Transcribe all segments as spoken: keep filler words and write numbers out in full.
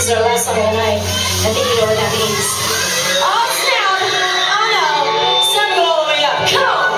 is our last song of the night. I think you know what that means. Osment! Oh no! Send it all the way up. Come on!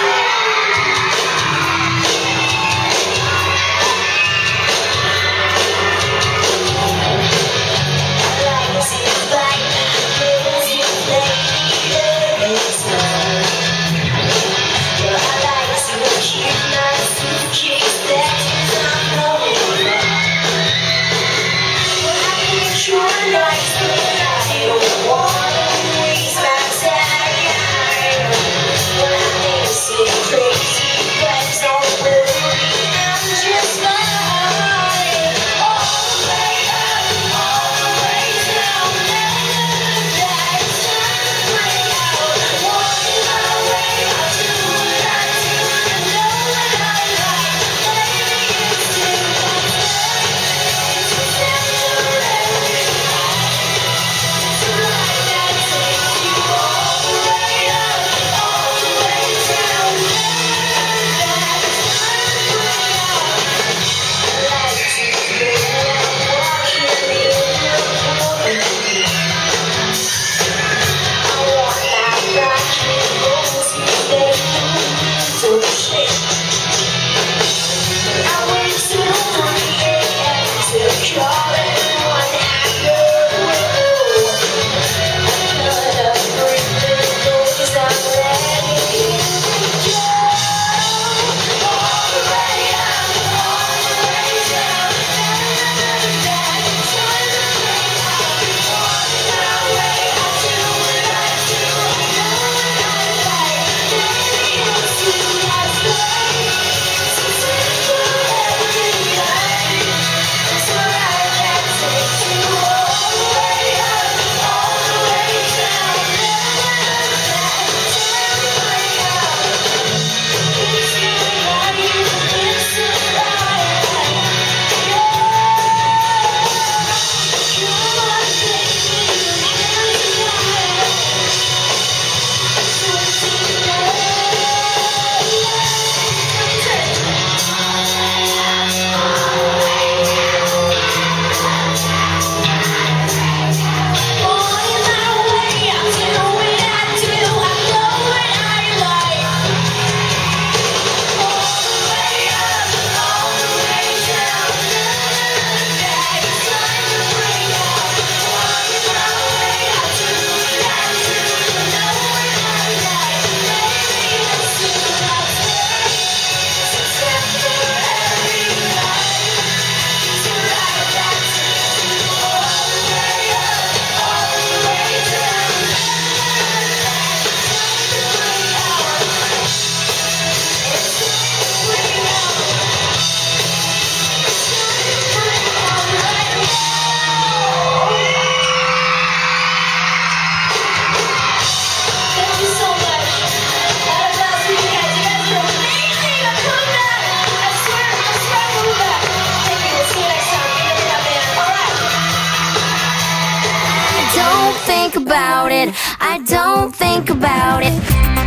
About it, I don't think about it.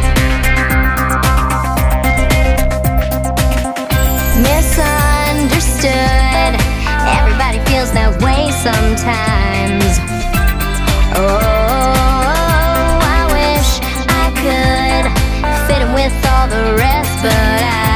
Misunderstood. Everybody feels that way sometimes. Oh, I wish I could fit in with all the rest, but I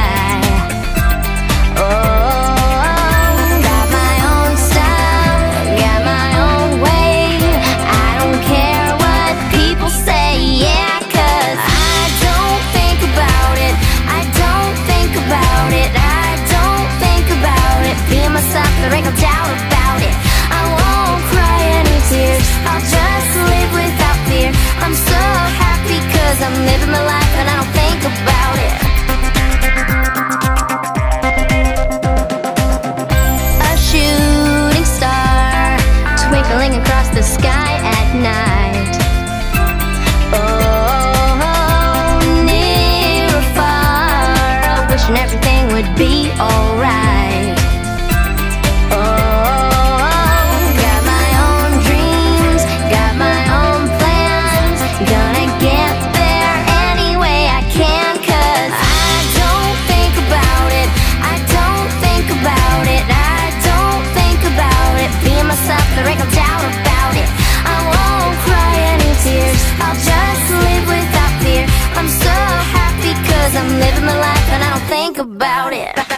there ain't no doubt about it. I won't cry any tears, I'll just live without fear. I'm so happy cause I'm living my life and I don't think about it. A shooting star twinkling across the sky at night. Oh, near or far, wishing everything would be alright. There ain't no think about it.